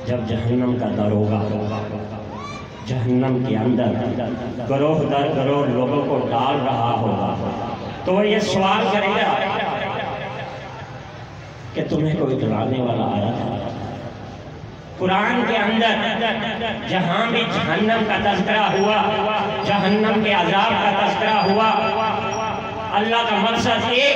جب جہنم کا داروغہ جہنم کے اندر گروہ در گروہ لوگوں کو ڈال رہا ہوگا تو وہ یہ سوال کرے گا کہ تمہیں کوئی ڈرانے والا آیا تھا؟ قرآن کے اندر جہاں بھی جہنم کا تذکرہ ہوا، جہنم کے عذاب کا تذکرہ ہوا، اللہ کا مقصد ایک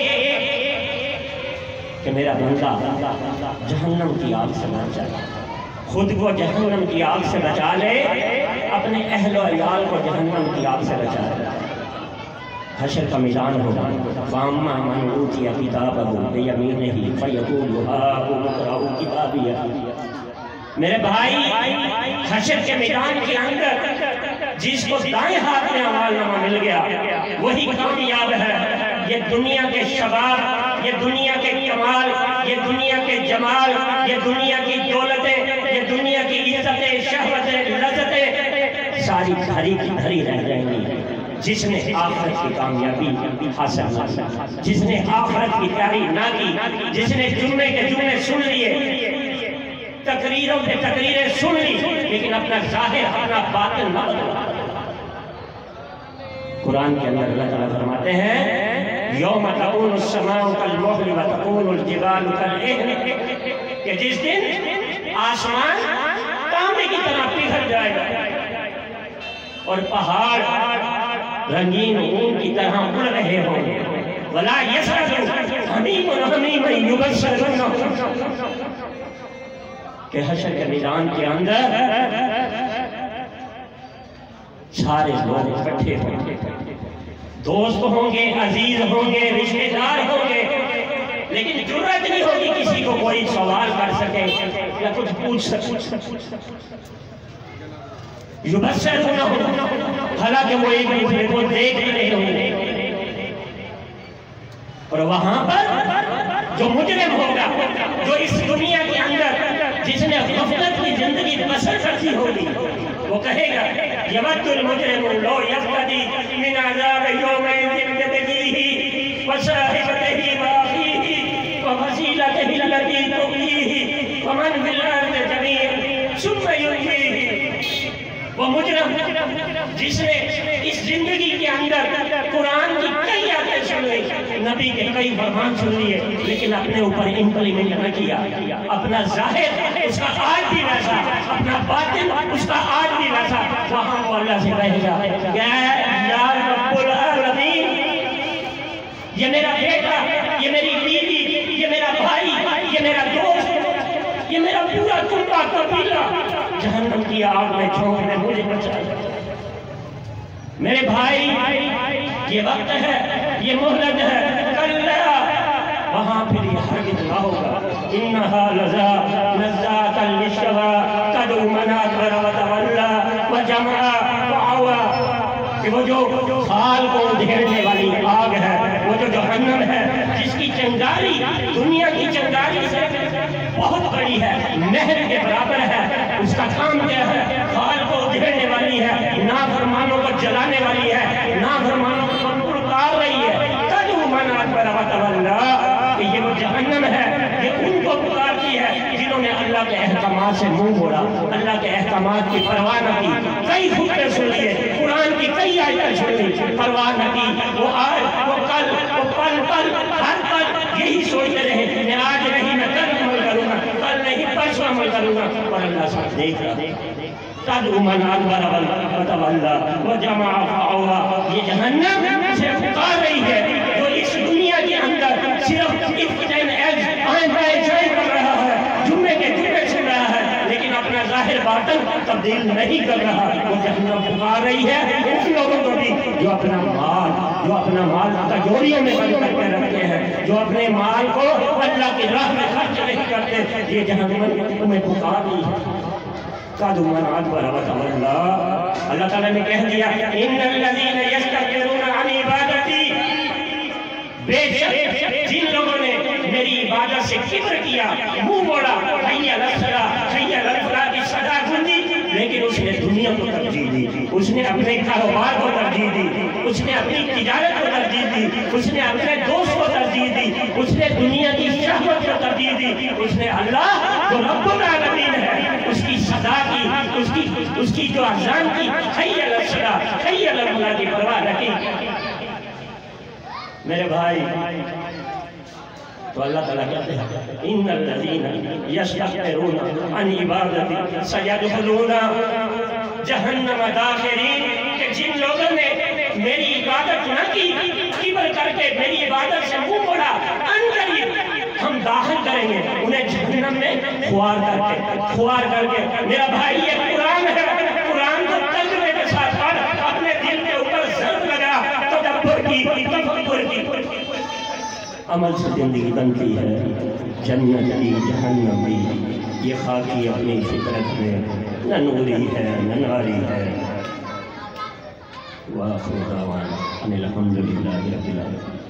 کہ میرا بندہ جہنم کی آگ سے بچ جائے، خود کو جہنم کی آگ سے بچا لے، اپنے اہل و عیال کو جہنم کی آگ سے بچا لے۔ حشر کا میدان ہوگا، فَأَمَّا مَنْ أُوتِيَ كِتَابَهُ بِيَمِينِهِ فَيَقُولُ هَاؤُمُ اقْرَءُوا كِتَابِيَهْ۔ میرے بھائی، حشر کے میدان کے اندر جس کو دائیں ہاتھ میں اعمال نامہ مل گیا وہی کامیاب ہے۔ یہ دنیا کے شباب، یہ دنیا کے کمال، یہ دنیا کے جمال، یہ دنیا کی دولتیں، یہ دنیا کی عزتیں، شہوتیں، لذتیں ساری دھری کی دھری رہ جائیں گی۔ جس نے آخرت کی کامیابی حاصل نہ کی، جس نے آخرت کی تیاری نہ کی، جس نے جمعے کے جمعے سن لیے، تقریروں پہ تقریریں سن لی، لیکن اپنا ظاہر اپنا باطن نہ بدلا۔ قرآن کے اندر اللہ تعالیٰ فرماتے ہیں یوم تکون السماء کالمہل وتکون الجبال کالعہن، کہ جس دن آسمان تانبے کی طرح پگھل جائے گا اور پہاڑ رنگین اون کی طرح اڑ رہے ہوں گے۔ وَلَا يَسْأَلُ حَمِيمٌ حَمِيمًا يُبَشِّرُونَهُ، کہ حشر کے میدان کے اندر سارے لوگ اکٹھے ہوں گے، دوست ہوں گے، عزیز ہوں گے، رشتہ دار ہوں گے، لیکن جرأت نہیں ہوگی کسی کو کوئی سوال کر سکے یا کچھ پوچھ سکے۔ یبشرونہ، حالانکہ وہ ایک دوسرے کو دیکھ رہے ہوں گے، اور وہاں پر جو مجرم ہوگا، جو اس دنیا کے اندر جس نے غفلت کی زندگی بسر کرتی ہوگی، وہ کہے گا یود المجرم لو یفتدی من عذاب یومئذ ببنیہ وصاحبتہ واخیہ وفصیلتہ التی تؤویہ ومن فی الارض جميعا ثم ینجیہ۔ وہ مجرم جس نے اس زندگی کے اندر قرآن کی کئی آیتیں سن لی، نبی کے کئی فرمان سن لیے، لیکن اپنے اوپر امپلیمنٹ نہ کیا، اپنا ظاہر اس کا آج بھی ویسا، اپنا باطن اس کا آج بھی ویسا، وہاں وہ اللہ سے کہے گا یا رب العالمین، یہ میرا بیٹا، یہ میری بیوی، یہ میرا بھائی، یہ میرا دوست، یہ میرا پورا کنبہ قبیلہ جہنم کی آگ میں جھونکنے مجھے بچائے۔ میرے بھائی، یہ وقت ہے، یہ مہلت ہے، کلا وہاں پھر یہ ہرگز نہ ہوگا۔ انہا نزاعۃ للشویٰ تدعو من ادبر وتولی وجمع فأوعی، کہ وہ جو خال کو ادھیڑنے والی آگ ہے، وہ جو جہنم ہے، جس کی چنگاری دنیا کی چنگاری سے بہت بڑی ہے، نہر کے برابر ہے، اس کا کام کیا ہے؟ خال کو ادھیڑنے والی ہے، نافرمانوں کو جلانے والی ہے، نافرمانوں کو پکار رہی ہے۔ تدعو من ادبر وتولی، کہ یہ وہ جہنم ہے، یہ ان کو پکارتی ہے جنہوں نے اللہ کے احکامات سے منہ موڑا، اللہ کے احکامات کی پرواہ نہ کی، کئی خطبے سن لیے، قرآن کی کئی آیتیں سن لی، پرواہ نہ کی، وہ آج، وہ کل، وہ پل پل، ہر پل یہی سوچتے رہے میں آج نہیں، میں کل عمل کروں گا، کل نہیں پرسوں عمل کروں گا، اور اللہ سب دیکھ رہا۔ تدعو من ادبر وتولی وجمع فأوعی، یہ جہنم سے پکار رہی ہے جو اس دنیا کے اندر صرف کر رہا ہے، جمعے کے جمعے سن رہا ہے، لیکن اپنا ظاہر باطن تبدیل نہیں کر رہا۔ وہ جہنم پکار رہی ہے ان لوگوں کو بھی جو اپنا مال تجوریوں میں بند کر کے رکھتے ہیں، جو اپنے مال کو اللہ کی راہ میں خرچ نہیں کرتے، یہ جہنم تمہیں پکار رہی ہے۔ تدعو من ادبر وتولی، اللہ تعالیٰ نے کہہ دیا ان الذین یستکبرون عن عبادتی، بے شک جن لوگوں نے میری عبادت سے کبر کیا، منہ موڑا، حی علی الصلاۃ، حی علی الفلاح کی صدا گونجی، لیکن اس نے دنیا کو ترجیح دی، اس نے اپنے کاروبار کو ترجیح دی، اس نے اپنی تجارت کو ترجیح دی، اس نے اپنے دوست کو ترجیح دی، اس نے دنیا کی شہوت کو ترجیح دی، اس نے اللہ جو رب العالمین ہے اس کی اذان کی حی علی الصلاۃ حی علی الفلاح کی پرواہ نہ کی۔ میرے بھائی تو اللہ تعالیٰ کہتے ہیں ان الذین یستکبرون عن عبادتی سیدخلون جہنم داخرین، کہ جن لوگوں نے میری عبادت نہ کی، کبر کر کے میری عبادت سے منہ موڑا، اندر ہم داخل کریں گے انہیں جہنم میں خوار کر کے۔ میرا بھائی یہ قرآن ہے، قرآن کو ترجمے کے ساتھ پڑھ، اپنے دل کے اوپر ضرب لگا، تدبر کی، تفکر کی۔ عمل سے زندگی بنتی ہے، جنت بھی جہنم بھی، یہ خاکی اپنی فطرت میں نہ نوری ہے نہ ناری ہے۔ وآخر دعوانا ان الحمد للہ رب العالمین۔